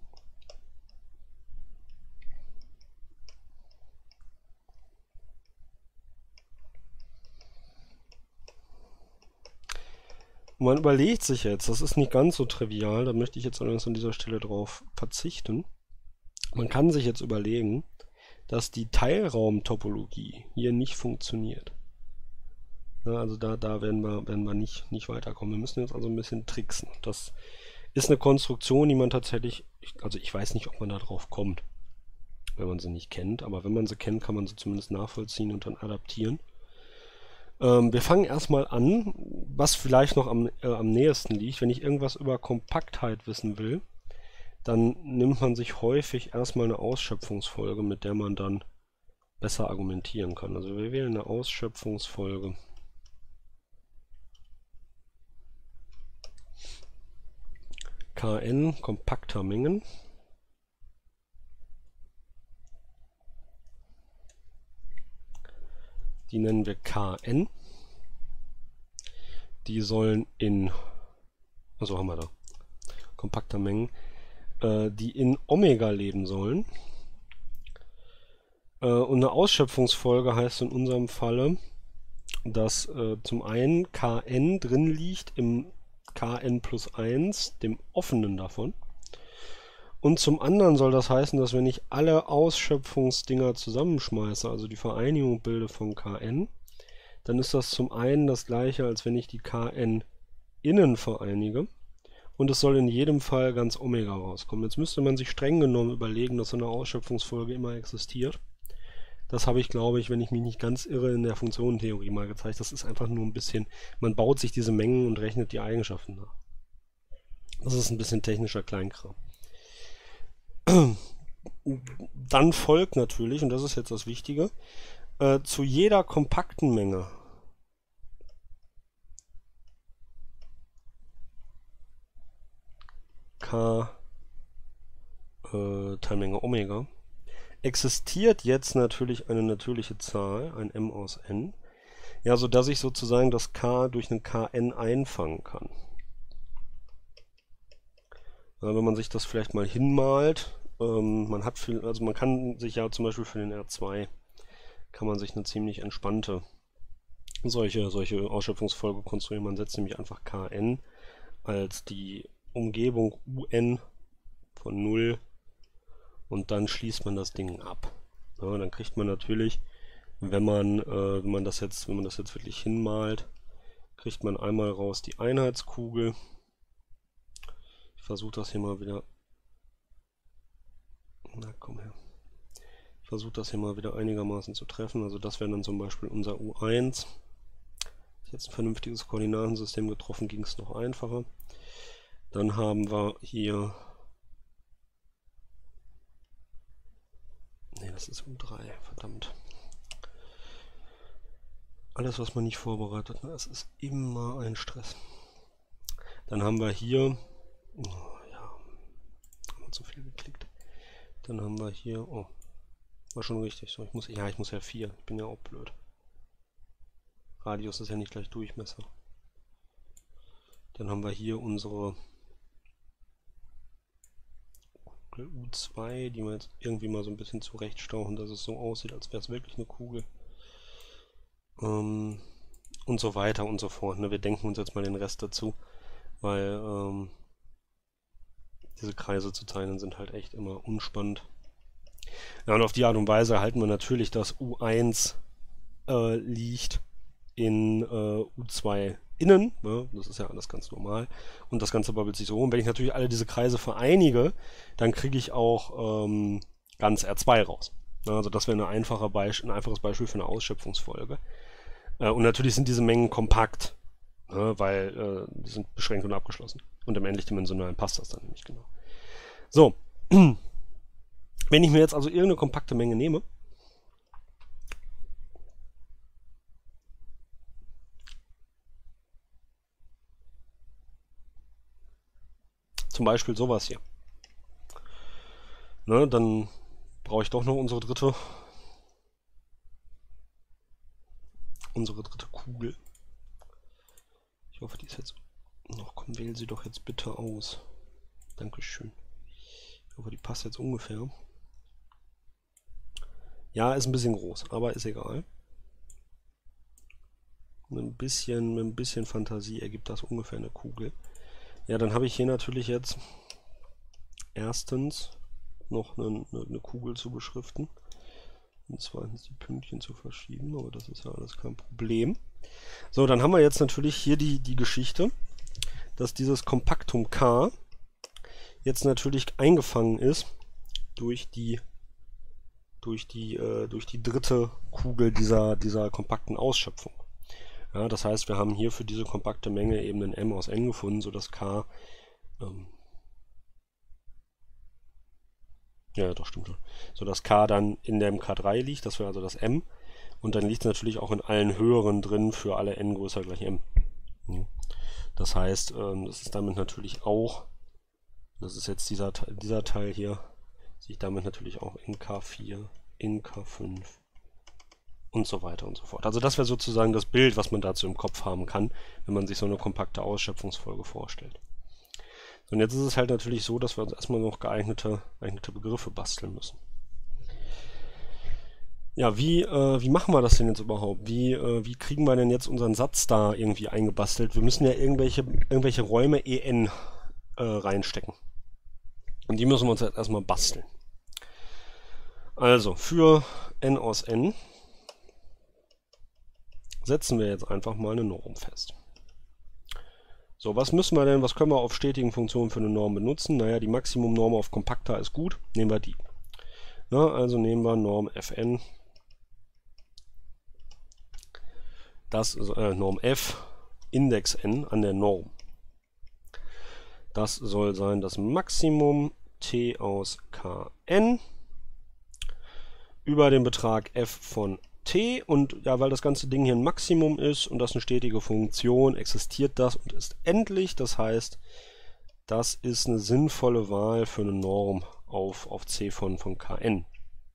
Und man überlegt sich jetzt, das ist nicht ganz so trivial, da möchte ich jetzt allerdings an dieser Stelle drauf verzichten. Man kann sich jetzt überlegen, dass die Teilraumtopologie hier nicht funktioniert. Ja, also da, da werden wir, werden wir nicht, nicht weiterkommen. Wir müssen jetzt also ein bisschen tricksen. Das ist eine Konstruktion, die man tatsächlich, also ich weiß nicht, ob man da drauf kommt, wenn man sie nicht kennt, aber wenn man sie kennt, kann man sie zumindest nachvollziehen und dann adaptieren. Ähm, wir fangen erstmal an, was vielleicht noch am, äh, am nächsten liegt. Wenn ich irgendwas über Kompaktheit wissen will, dann nimmt man sich häufig erstmal eine Ausschöpfungsfolge, mit der man dann besser argumentieren kann. Also wir wählen eine Ausschöpfungsfolge. Kn kompakter Mengen. Die nennen wir Kn. Die sollen in, also haben wir da, kompakter Mengen, äh, die in Omega leben sollen. Äh, und eine Ausschöpfungsfolge heißt in unserem Falle, dass äh, zum einen Kn drin liegt im Kn plus eins, dem offenen davon. Und zum anderen soll das heißen, dass wenn ich alle Ausschöpfungsdinger zusammenschmeiße, also die Vereinigung bilde von Kn, dann ist das zum einen das gleiche, als wenn ich die Kn innen vereinige. Und es soll in jedem Fall ganz Omega rauskommen. Jetzt müsste man sich streng genommen überlegen, dass so eine Ausschöpfungsfolge immer existiert. Das habe ich, glaube ich, wenn ich mich nicht ganz irre, in der Funktionentheorie mal gezeigt. Das ist einfach nur ein bisschen, man baut sich diese Mengen und rechnet die Eigenschaften nach. Das ist ein bisschen technischer Kleinkram. Dann folgt natürlich, und das ist jetzt das Wichtige, äh, zu jeder kompakten Menge K äh, Teilmenge Omega existiert jetzt natürlich eine natürliche Zahl, ein m aus n, ja, so dass ich sozusagen das K durch einen Kn einfangen kann. Ja, wenn man sich das vielleicht mal hinmalt, ähm, man hat viel, also man kann sich ja zum Beispiel für den R zwei kann man sich eine ziemlich entspannte solche, solche Ausschöpfungsfolge konstruieren. Man setzt nämlich einfach Kn als die Umgebung Un von null und dann schließt man das Ding ab. Ja, dann kriegt man natürlich, wenn man, äh, wenn man das jetzt, wenn man das jetzt wirklich hinmalt, kriegt man einmal raus die Einheitskugel. Ich versuche das hier mal wieder. Na komm her. Ich versuche das hier mal wieder einigermaßen zu treffen. Also das wäre dann zum Beispiel unser U eins. Ist jetzt ein vernünftiges Koordinatensystem getroffen, ging es noch einfacher. Dann haben wir hier. Ne, das ist U drei, verdammt. Alles, was man nicht vorbereitet, das ist immer ein Stress. Dann haben wir hier. Oh, ja, haben wir zu viel geklickt. Dann haben wir hier. Oh, war schon richtig. So, ich muss, ja, ich muss ja vier. Ich bin ja auch blöd. Radius ist ja nicht gleich Durchmesser. Dann haben wir hier unsere Kugel U zwei, die wir jetzt irgendwie mal so ein bisschen zurechtstauchen, dass es so aussieht, als wäre es wirklich eine Kugel. Ähm, und so weiter und so fort. Ne? Wir denken uns jetzt mal den Rest dazu, weil ähm, diese Kreise zu zeichnen sind halt echt immer unspannend. Ja, und auf die Art und Weise erhalten wir natürlich, dass U eins äh, liegt in äh, U zwei innen, ne? Das ist ja alles ganz normal, und das Ganze babbelt sich so rum. Wenn ich natürlich alle diese Kreise vereinige, dann kriege ich auch ähm, ganz R zwei raus. Also das wäre eine einfache Beisp- ein einfaches Beispiel für eine Ausschöpfungsfolge. Äh, und natürlich sind diese Mengen kompakt, ne? Weil äh, die sind beschränkt und abgeschlossen. Und im endlichdimensionalen passt das dann nämlich genau. So, wenn ich mir jetzt also irgendeine kompakte Menge nehme, zum Beispiel sowas hier, ne, dann brauche ich doch noch unsere dritte, unsere dritte Kugel. Ich hoffe, die ist jetzt noch, komm, wähl sie doch jetzt bitte aus. Dankeschön. Ich hoffe, die passt jetzt ungefähr. Ja, ist ein bisschen groß, aber ist egal. Mit ein bisschen, mit ein bisschen Fantasie ergibt das ungefähr eine Kugel. Ja, dann habe ich hier natürlich jetzt erstens noch eine, eine, eine Kugel zu beschriften und zweitens die Pünktchen zu verschieben, aber das ist ja alles kein Problem. So, dann haben wir jetzt natürlich hier die, die Geschichte, dass dieses Kompaktum K jetzt natürlich eingefangen ist durch die durch die äh, durch die dritte Kugel dieser dieser kompakten Ausschöpfung. Ja, das heißt, wir haben hier für diese kompakte Menge eben ein M aus N gefunden, sodass K ähm, ja, doch, stimmt schon. Sodass K dann in dem K drei liegt, das wäre also das M. Und dann liegt es natürlich auch in allen höheren drin für alle n größer gleich M. Das heißt, ähm, das ist damit natürlich auch, das ist jetzt dieser, dieser Teil hier, sich damit natürlich auch in K vier, in K fünf und so weiter und so fort. Also das wäre sozusagen das Bild, was man dazu im Kopf haben kann, wenn man sich so eine kompakte Ausschöpfungsfolge vorstellt. Und jetzt ist es halt natürlich so, dass wir uns erstmal noch geeignete, geeignete Begriffe basteln müssen. Ja, wie, äh, wie machen wir das denn jetzt überhaupt? Wie, äh, wie kriegen wir denn jetzt unseren Satz da irgendwie eingebastelt? Wir müssen ja irgendwelche, irgendwelche Räume E N äh, reinstecken. Und die müssen wir uns jetzt erstmal basteln. Also, für n aus n setzen wir jetzt einfach mal eine Norm fest. So, was müssen wir denn, was können wir auf stetigen Funktionen für eine Norm benutzen? Naja, die Maximumnorm auf kompakter ist gut, nehmen wir die. Na, also nehmen wir Norm Fn, das äh, Norm F, Index n an der Norm. Das soll sein das Maximum T aus Kn über den Betrag f von t, und ja, weil das ganze Ding hier ein Maximum ist und das eine stetige Funktion, existiert das und ist endlich. Das heißt, das ist eine sinnvolle Wahl für eine Norm auf, auf c von, von Kn.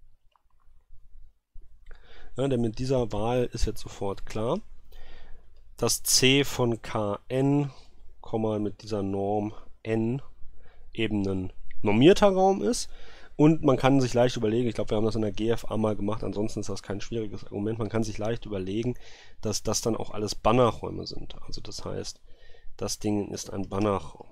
Ja, denn mit dieser Wahl ist jetzt sofort klar, dass c von Kn, mit dieser Norm n eben ein normierter Raum ist. Und man kann sich leicht überlegen, ich glaube, wir haben das in der G F A mal gemacht, ansonsten ist das kein schwieriges Argument, man kann sich leicht überlegen, dass das dann auch alles Banachräume sind. Also das heißt, das Ding ist ein Banachraum.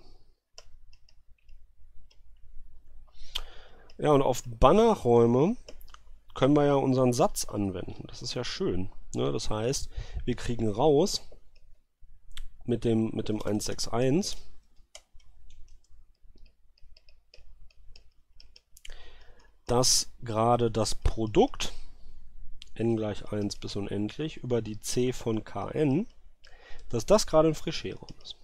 Ja, und auf Banachräume können wir ja unseren Satz anwenden. Das ist ja schön. Ne? Das heißt, wir kriegen raus mit dem, mit dem eins sechs eins, dass gerade das Produkt n gleich eins bis unendlich über die c von Kn, dass das gerade ein Fréchet-Raum ist.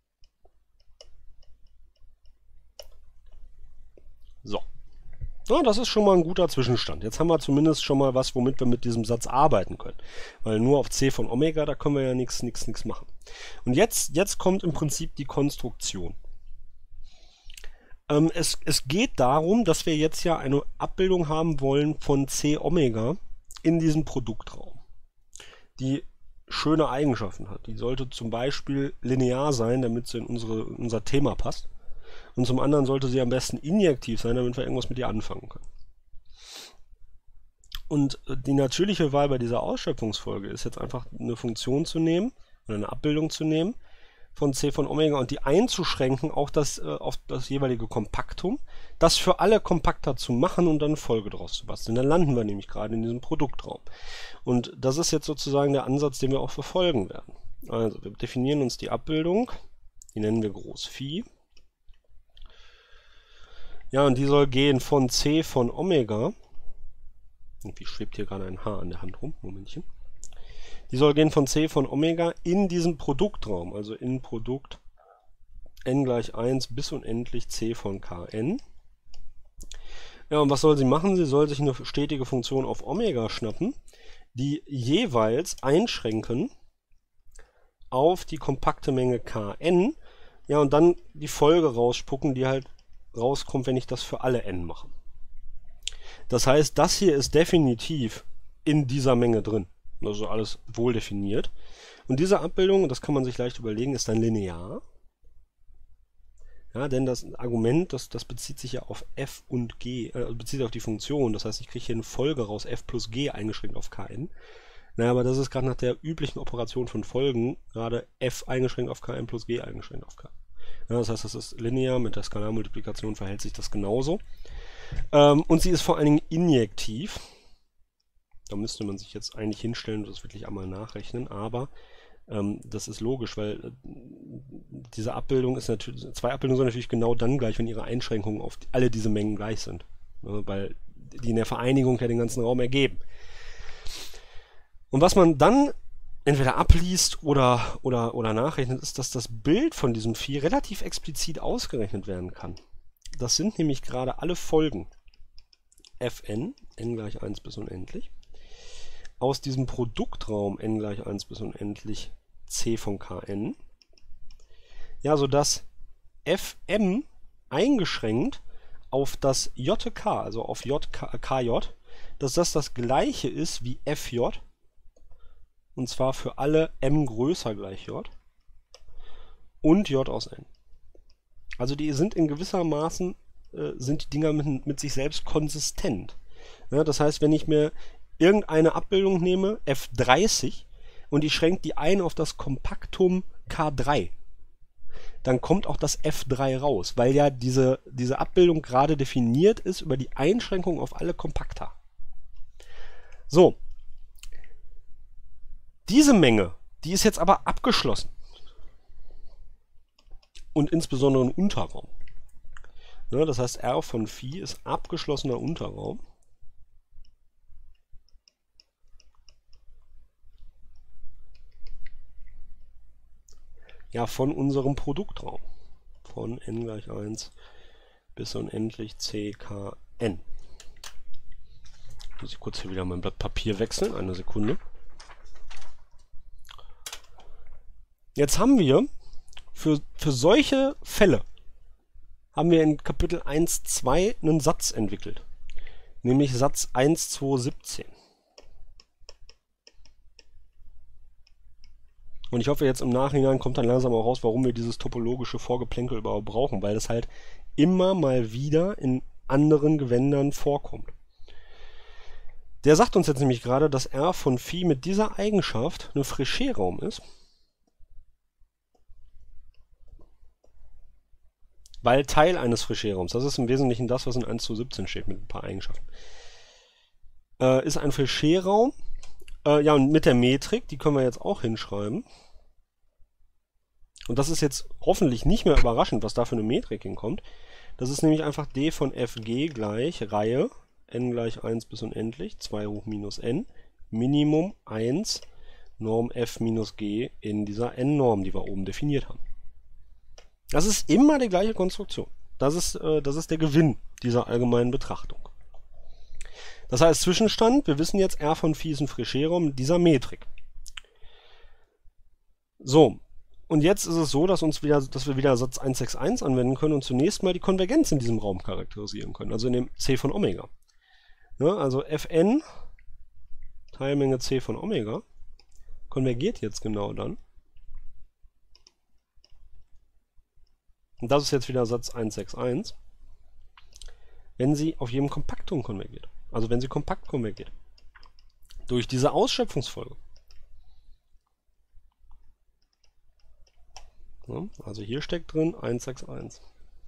So. Ja, das ist schon mal ein guter Zwischenstand. Jetzt haben wir zumindest schon mal was, womit wir mit diesem Satz arbeiten können. Weil nur auf c von Omega, da können wir ja nichts, nichts, nichts machen. Und jetzt, jetzt kommt im Prinzip die Konstruktion. Ähm, es, es geht darum, dass wir jetzt ja eine Abbildung haben wollen von c Omega in diesem Produktraum, die schöne Eigenschaften hat. Die sollte zum Beispiel linear sein, damit sie in, unsere, in unser Thema passt. Und zum anderen sollte sie am besten injektiv sein, damit wir irgendwas mit ihr anfangen können. Und die natürliche Wahl bei dieser Ausschöpfungsfolge ist jetzt einfach eine Funktion zu nehmen, oder eine Abbildung zu nehmen, von c von Omega und die einzuschränken auf das, äh, auf das jeweilige Kompaktum, das für alle kompakter zu machen und dann eine Folge daraus zu basteln. Dann landen wir nämlich gerade in diesem Produktraum. Und das ist jetzt sozusagen der Ansatz, den wir auch verfolgen werden. Also wir definieren uns die Abbildung, die nennen wir Groß Phi. Ja, und die soll gehen von C von Omega. Irgendwie schwebt hier gerade ein Haar an der Hand rum. Momentchen. Die soll gehen von C von Omega in diesen Produktraum, also in Produkt n gleich eins bis unendlich C von Kn. Ja, und was soll sie machen? Sie soll sich eine stetige Funktion auf Omega schnappen, die jeweils einschränken auf die kompakte Menge Kn. Ja, und dann die Folge rausspucken, die halt rauskommt, wenn ich das für alle n mache. Das heißt, das hier ist definitiv in dieser Menge drin. Also alles wohl definiert. Und diese Abbildung, das kann man sich leicht überlegen, ist dann linear. Ja, denn das Argument, das, das bezieht sich ja auf f und g, äh, bezieht auf die Funktion. Das heißt, ich kriege hier eine Folge raus, f plus g eingeschränkt auf Kn. Naja, aber das ist gerade nach der üblichen Operation von Folgen, gerade f eingeschränkt auf Kn plus g eingeschränkt auf K. Ja, das heißt, das ist linear, mit der Skalarmultiplikation verhält sich das genauso. Ähm, und sie ist vor allen Dingen injektiv. Da müsste man sich jetzt eigentlich hinstellen und das wirklich einmal nachrechnen, aber ähm, das ist logisch, weil äh, diese Abbildung ist natürlich, zwei Abbildungen sind natürlich genau dann gleich, wenn ihre Einschränkungen auf die, alle diese Mengen gleich sind. Ne, weil die in der Vereinigung ja den ganzen Raum ergeben. Und was man dann entweder abliest oder, oder, oder nachrechnet, ist, dass das Bild von diesem Phi relativ explizit ausgerechnet werden kann. Das sind nämlich gerade alle Folgen Fn, n gleich eins bis unendlich, aus diesem Produktraum n gleich eins bis unendlich C von Kn, ja, sodass Fm eingeschränkt auf das J K, also auf J K J, dass das das gleiche ist wie Fj, und zwar für alle m größer gleich j und j aus n. Also die sind in gewissermaßen, äh, sind die Dinger mit, mit sich selbst konsistent. Ja, das heißt, wenn ich mir irgendeine Abbildung nehme, F dreißig, und ich schränke die ein auf das Kompaktum K drei, dann kommt auch das F drei raus, weil ja diese, diese Abbildung gerade definiert ist über die Einschränkung auf alle Kompakta. So. Diese Menge, die ist jetzt aber abgeschlossen. Und insbesondere ein Unterraum. Ja, das heißt, R von Phi ist abgeschlossener Unterraum. Ja, von unserem Produktraum. Von n gleich eins bis unendlich C K N. Muss ich kurz hier wieder mein Blatt Papier wechseln. Eine Sekunde. Jetzt haben wir für, für solche Fälle haben wir in Kapitel eins Punkt zwei einen Satz entwickelt. Nämlich Satz eins Punkt zwei siebzehn. Und ich hoffe, jetzt im Nachhinein kommt dann langsam auch raus, warum wir dieses topologische Vorgeplänkel überhaupt brauchen, weil das halt immer mal wieder in anderen Gewändern vorkommt. Der sagt uns jetzt nämlich gerade, dass R von Phi mit dieser Eigenschaft ein Fréchet-Raum ist. Weil Teil eines Fréchet-Raums, das ist im Wesentlichen das, was in eins zu siebzehn steht, mit ein paar Eigenschaften, äh, ist ein Fréchet-Raum. Äh, ja, und mit der Metrik, die können wir jetzt auch hinschreiben. Und das ist jetzt hoffentlich nicht mehr überraschend, was da für eine Metrik hinkommt. Das ist nämlich einfach d von Fg gleich Reihe n gleich eins bis unendlich, zwei hoch minus n, Minimum eins, Norm f minus g in dieser n-Norm, die wir oben definiert haben. Das ist immer die gleiche Konstruktion. Das ist, äh, das ist der Gewinn dieser allgemeinen Betrachtung. Das heißt, Zwischenstand, wir wissen jetzt, R von Phi ist ein Fréchet-Raum mit dieser Metrik. So, und jetzt ist es so, dass, uns wieder, dass wir wieder Satz eins Punkt sechs eins anwenden können und zunächst mal die Konvergenz in diesem Raum charakterisieren können, also in dem C von Omega. Ja, also Fn, Teilmenge C von Omega, konvergiert jetzt genau dann. Und das ist jetzt wieder Satz eins Punkt sechs eins, wenn sie auf jedem Kompaktum konvergiert. Also wenn sie kompakt konvergiert. Durch diese Ausschöpfungsfolge. Ja, also hier steckt drin eins Punkt sechs eins.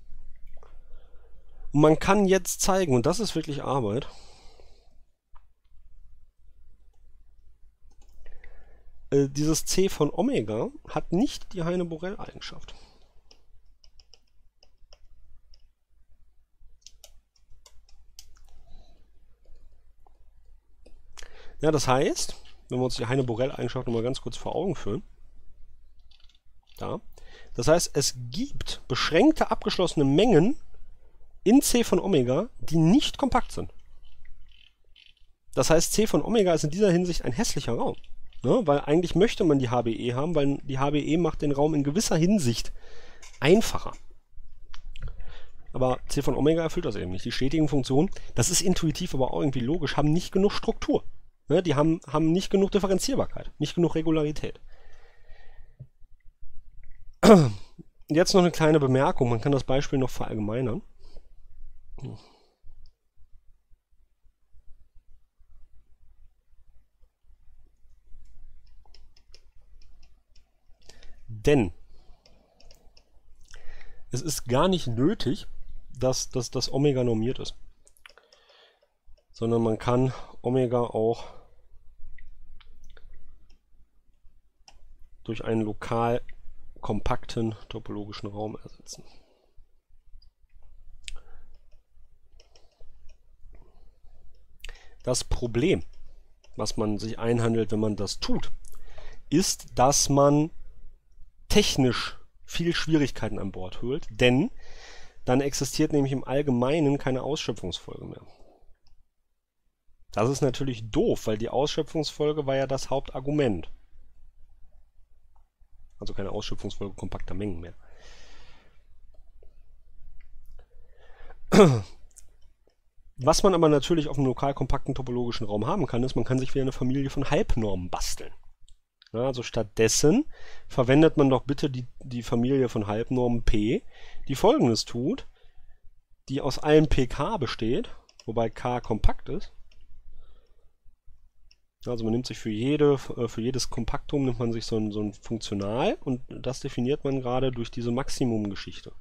Und man kann jetzt zeigen, und das ist wirklich Arbeit, äh, dieses C von Omega hat nicht die Heine-Borel-Eigenschaft. Ja, das heißt, wenn wir uns die Heine-Borel-Eigenschaft nochmal ganz kurz vor Augen führen, da, das heißt, es gibt beschränkte abgeschlossene Mengen in C von Omega, die nicht kompakt sind. Das heißt, C von Omega ist in dieser Hinsicht ein hässlicher Raum. Ne? Weil eigentlich möchte man die H B E haben, weil die H B E macht den Raum in gewisser Hinsicht einfacher. Aber C von Omega erfüllt das eben nicht. Die stetigen Funktionen, das ist intuitiv, aber auch irgendwie logisch, haben nicht genug Struktur. Ne? Die haben, haben nicht genug Differenzierbarkeit, nicht genug Regularität. Jetzt noch eine kleine Bemerkung, man kann das Beispiel noch verallgemeinern. Denn es ist gar nicht nötig, dass, dass das Omega normiert ist. Sondern man kann Omega auch durch einen lokal kompakten topologischen Raum ersetzen. Das Problem, was man sich einhandelt, wenn man das tut, ist, dass man technisch viel Schwierigkeiten an Bord holt, denn dann existiert nämlich im Allgemeinen keine Ausschöpfungsfolge mehr. Das ist natürlich doof, weil die Ausschöpfungsfolge war ja das Hauptargument. Also keine Ausschöpfungsfolge kompakter Mengen mehr. Was man aber natürlich auf einem lokal kompakten topologischen Raum haben kann, ist, man kann sich wieder eine Familie von Halbnormen basteln. Ja, also stattdessen verwendet man doch bitte die, die Familie von Halbnormen P, die Folgendes tut, die aus allen P K besteht, wobei K kompakt ist. Also man nimmt sich für, jede, für jedes Kompaktum nimmt man sich so ein, so ein Funktional und das definiert man gerade durch diese Maximum-Geschichte.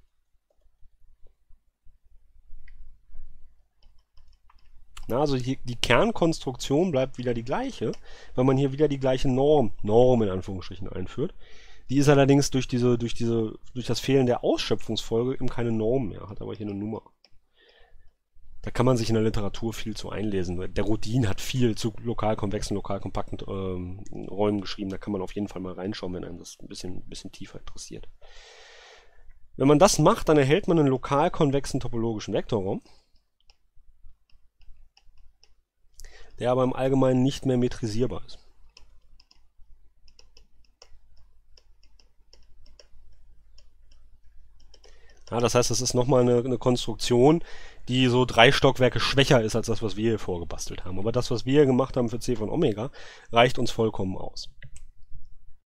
Na, also die, die Kernkonstruktion bleibt wieder die gleiche, weil man hier wieder die gleiche Norm, Norm in Anführungsstrichen einführt. Die ist allerdings durch diese, durch diese, durch das Fehlen der Ausschöpfungsfolge eben keine Norm mehr, hat aber hier eine Nummer. Da kann man sich in der Literatur viel zu einlesen. Der Rudin hat viel zu lokal konvexen, lokal kompakten ähm, Räumen geschrieben. Da kann man auf jeden Fall mal reinschauen, wenn einem das ein bisschen, ein bisschen tiefer interessiert. Wenn man das macht, dann erhält man einen lokal konvexen topologischen Vektorraum, der aber im Allgemeinen nicht mehr metrisierbar ist. Ja, das heißt, es ist nochmal eine, eine Konstruktion, die so drei Stockwerke schwächer ist als das, was wir hier vorgebastelt haben. Aber das, was wir hier gemacht haben für C von Omega, reicht uns vollkommen aus.